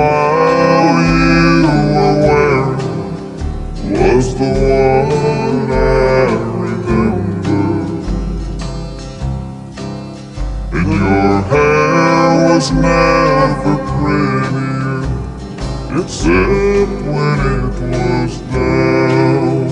smile you were wearing was the one I remember, and your hair was never prettier, except when it was down.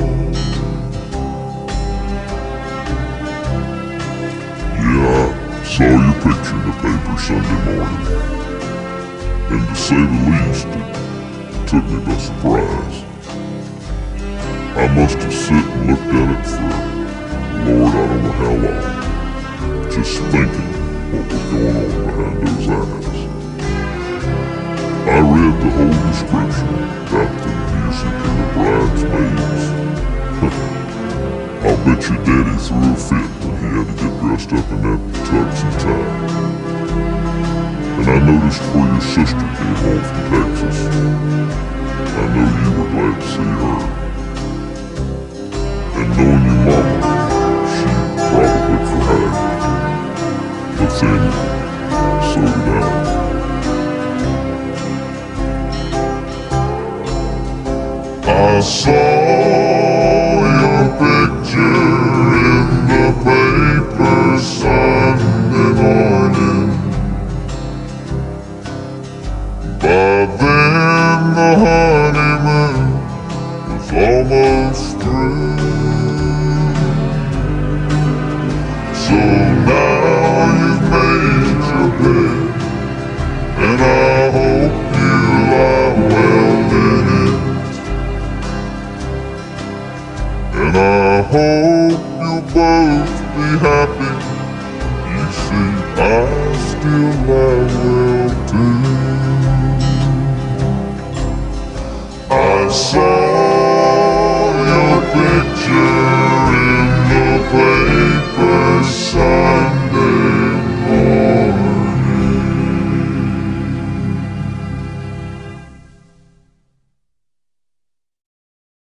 Yeah, I saw your picture in the paper Sunday morning, and to say the least, it took me by surprise. I must have sit and looked at it for, Lord, I don't know how long, just thinking what was going on behind those eyes. I read the whole description about the music and the bridesmaids. I'll bet your daddy threw a fit when he had to get dressed up in that tux and tie. And I noticed where your sister came home from Texas. I know you were glad to see her. And knowing your mama, she probably cried. But then, so did I. I saw your picture in the paper Sunday morning. By then the honeymoon was almost through. So now you've made your bed, and I hope you lie well in it. And I hope you'll both be happy. You see, I still lie well too. I saw